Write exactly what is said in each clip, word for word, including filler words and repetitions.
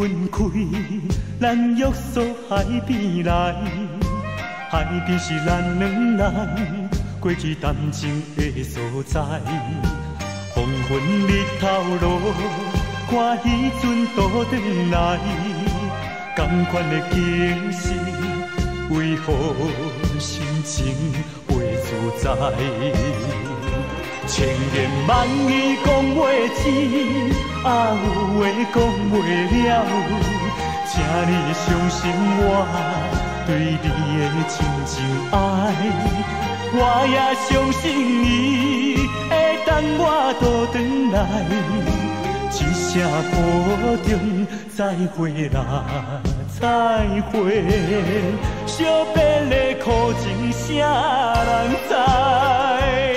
分开，咱约束海边来，海边是咱两人过去谈情的所在。黄昏日头落，看彼阵倒转来，同款的景色，为何心情袂自在？千言万语讲袂尽，啊有话讲袂了，请你相信我对你的真情爱，我也相信你会等我倒转来，一声保重，再会啦，再会，惜别的苦情啥人知？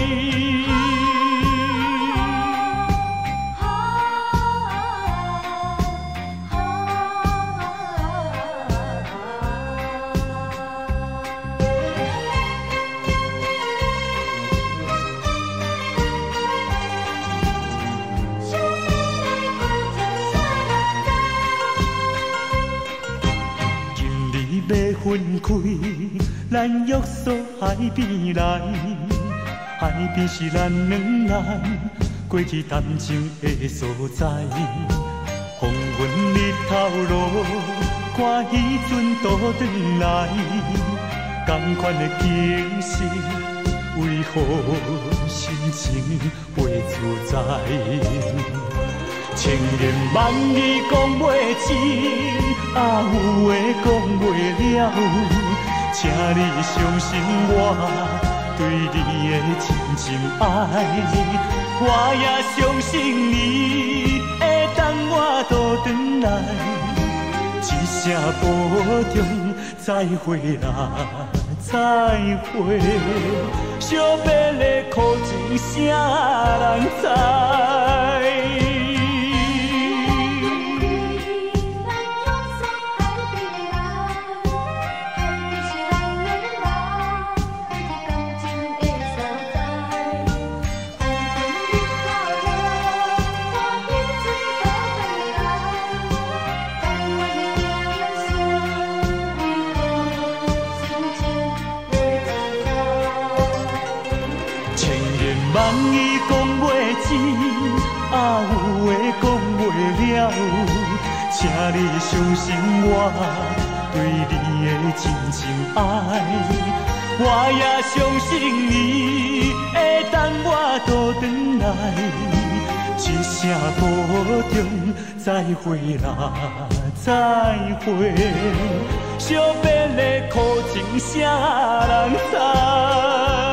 要分开，咱约束海边来，海边是咱两人过去谈情的所在。黄昏日头落，看彼阵倒转来，同款的景色，为何心情袂自在？千言万语讲袂尽，啊有话讲袂了，请你相信我对你的真情爱，我也相信你会等我倒转来，一声保重，再会啦，再会，惜别的苦情啥人知？万语讲袂尽，啊有话讲袂了，请你相信我对你的真情爱，我也相信你会等我倒转来，一声保重，再会啦，再会，惜别的苦情啥人知？